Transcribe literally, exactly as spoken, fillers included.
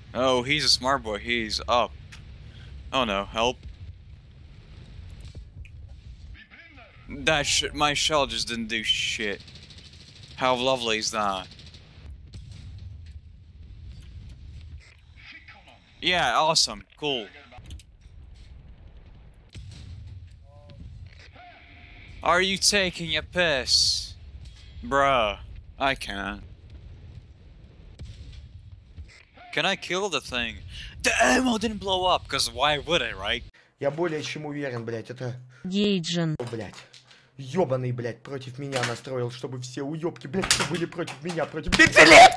Oh, he's a smart boy. He's up. Oh no, help. That sh my shell just didn't do shit. How lovely is that? Yeah, awesome. Cool. Are you taking a piss? Bruh, I can't. Can I kill the thing? The ammo didn't blow up, because why would it, right? Я более чем уверен, блядь, это... Гейджин. Блядь. Ёбаный, блядь, против меня настроил, чтобы все уёбки, блядь, были против меня, против... Бензилет!